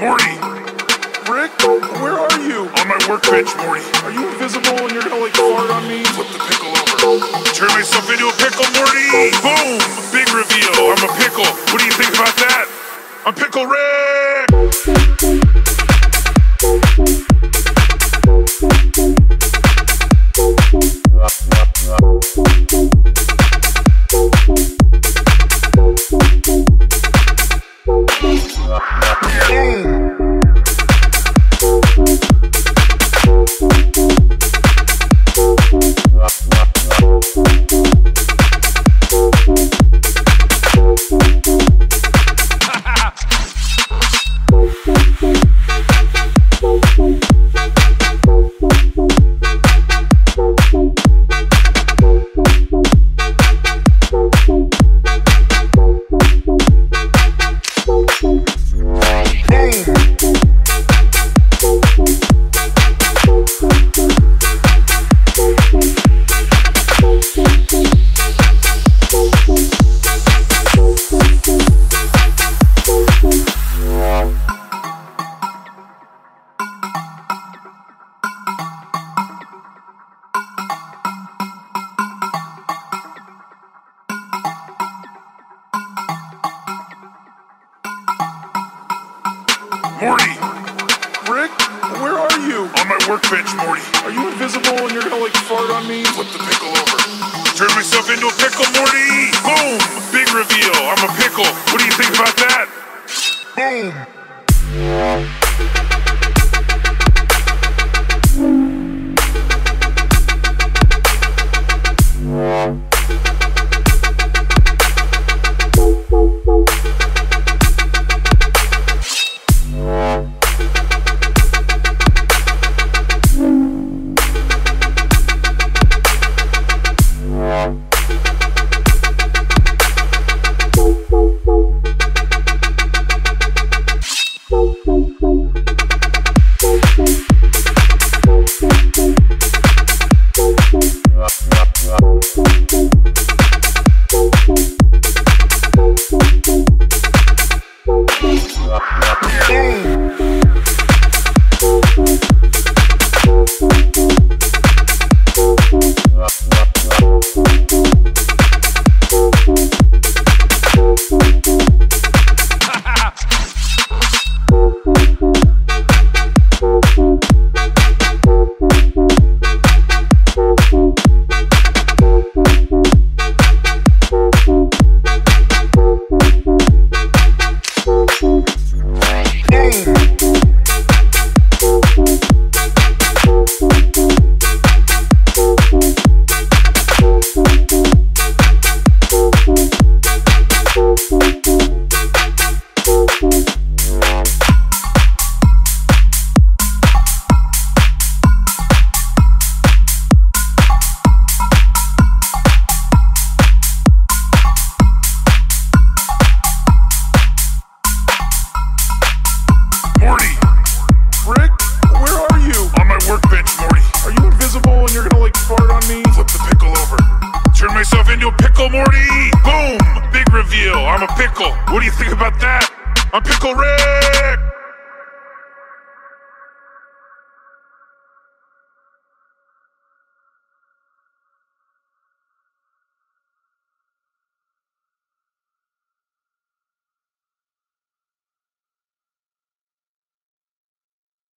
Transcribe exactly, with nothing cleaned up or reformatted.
Morty! Rick, where are you? On my workbench, Morty. Are you invisible and you're gonna like fart on me? Flip the pickle over. Turn myself into a pickle, Morty! Boom! Big reveal. I'm a pickle. What do you think about that? I'm Pickle Rick! Morty! Rick, where are you? On my workbench, Morty. Are you invisible and you're gonna like fart on me? Flip the pickle over. Turn myself into a pickle, Morty! Boom! Big reveal. I'm a pickle. What do you think about that? Boom! Into a pickle, Morty! Boom! Big reveal. I'm a pickle. What do you think about that? I'm Pickle Rick!